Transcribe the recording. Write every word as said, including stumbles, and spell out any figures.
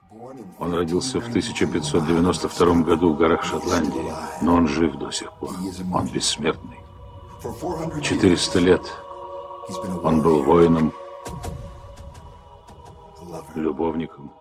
Он родился в тысяча пятьсот девяносто втором году в горах Шотландии, но он жив до сих пор. Он бессмертный. четыреста лет он был воином, любовником,